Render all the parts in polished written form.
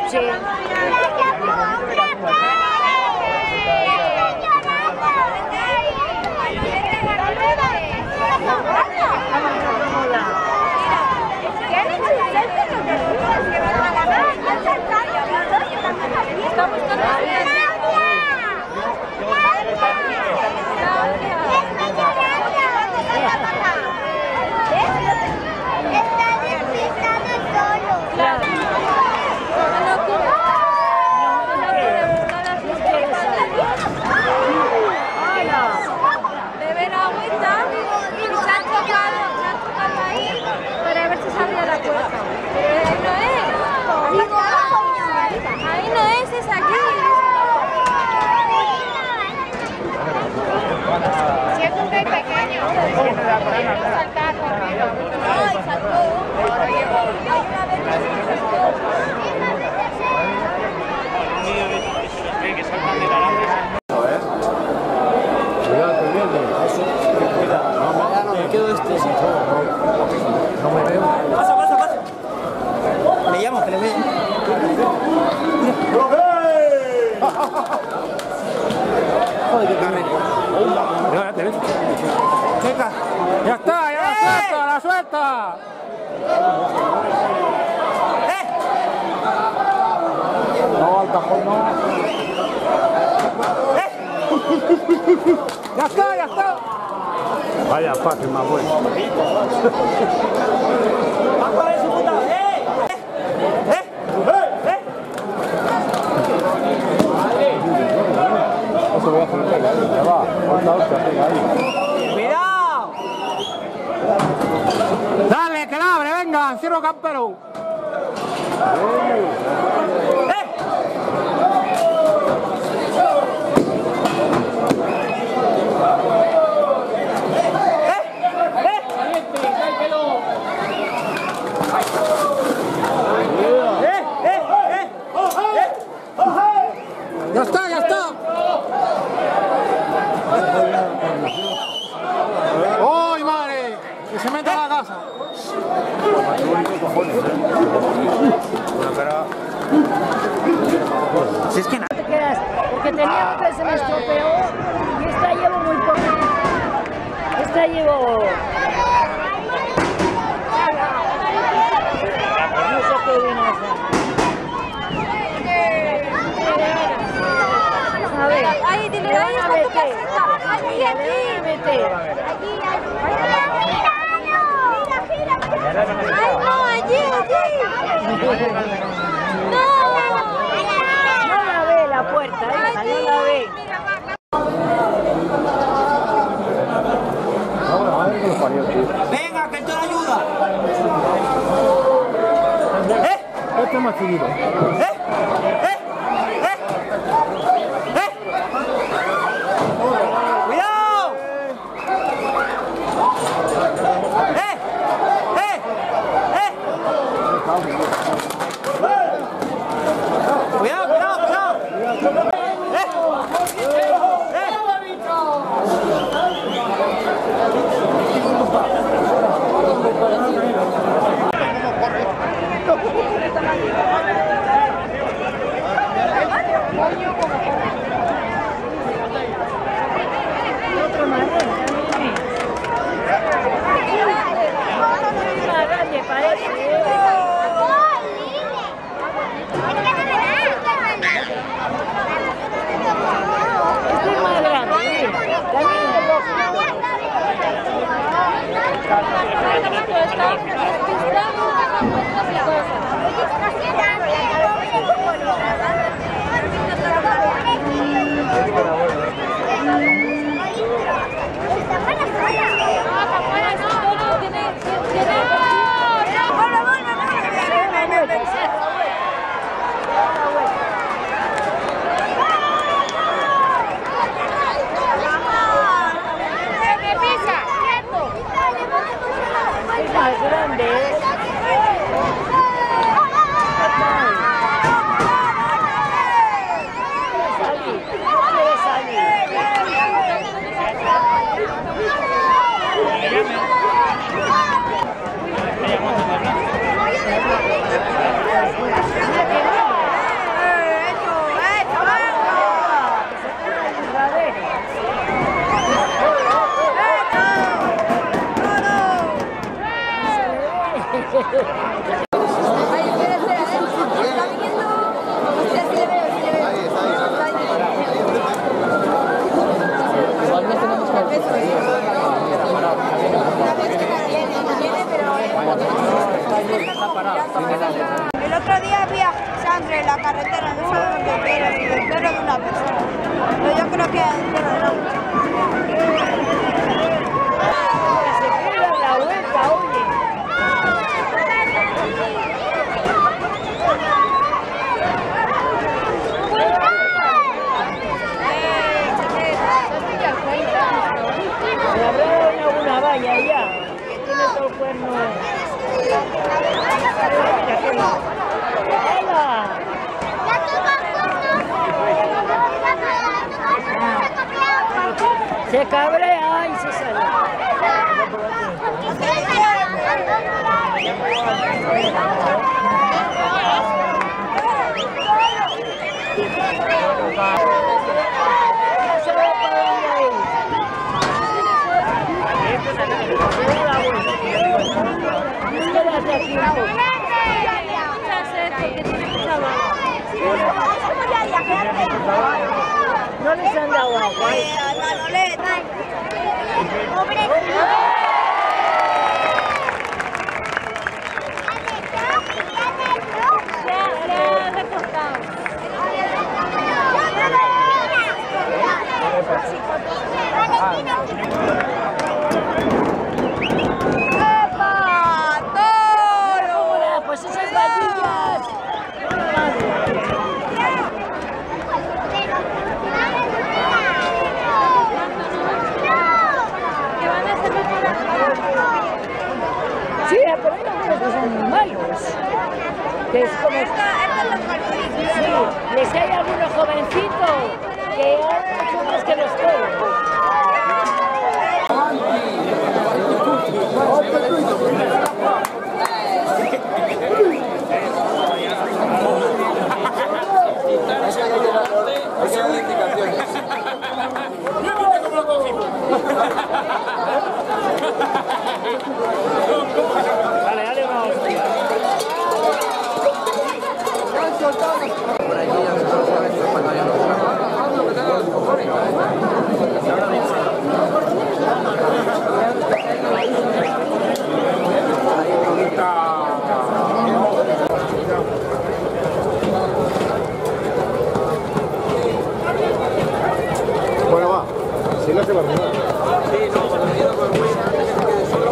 noche. Ya está, ya la suelta. No, al cajón no. Ya está, ya está. Vaya, que más bueno. Eso voy a hacer pegadito, ya va. ¡Cuidado! Dale, que la abre, venga, Ciro Campero. Ya está, ya está. ¡Ay, madre! Que se meta a la casa. Si es que nada. Te quedas, porque tenía otra que se me estropeó y esta llevo muy poco. Esta llevo. No sé qué viene a hacer. A ver, ahí, dile, ahí está tu caseta. Aquí, aquí. Ay, no, allí. No la ve la puerta, esa no la ve. Venga, que esto ayuda. Este es más chiquito. El otro día había sangre en la carretera, no sabemos de qué era, si del perro de una persona. Pero yo creo que era del perro de una muchacha. Se quiere dar la vuelta, oye. Le habrá dado una valla ya, que tiene todo el cuerno. ¡Hola! Se cabrea y se sale. Quédate aquí un poco. No les han dado agua. Pues esas valillas. Sí, pero hay algunos que son muy malos. Que es como... Sí, les hay algunos jovencitos que han hecho más que los todos. Dale, dale una hostia. Por aquí ya se sabe esto para Bueno, va. Si no se va a arruinar. Sí, no, pero viendo con el güey antes que se quede solo.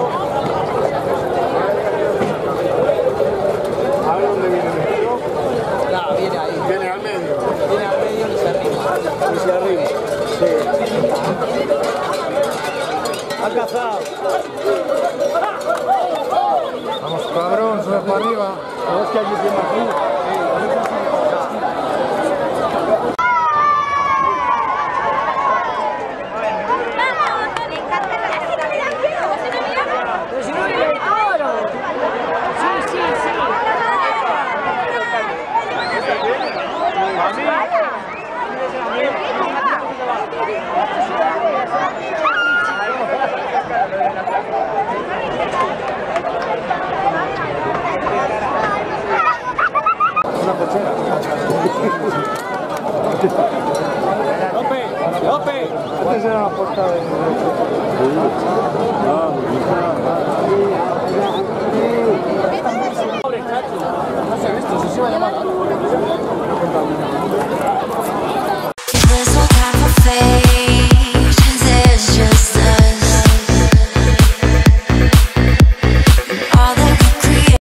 A ver dónde viene el medio. Claro, viene ahí. Viene al medio. Viene al medio y se arriba. Y se arriba. Sí. Ha cazado. Vamos, cabrón, sube para arriba. No es que allí tiene aquí. Pero si no viene el toro. Sí, sí, sí. Una cochera. ¡Lope! ¡Lope! Esta será la portada de... Pobre chacho. No sé esto, si se va a llamar algo.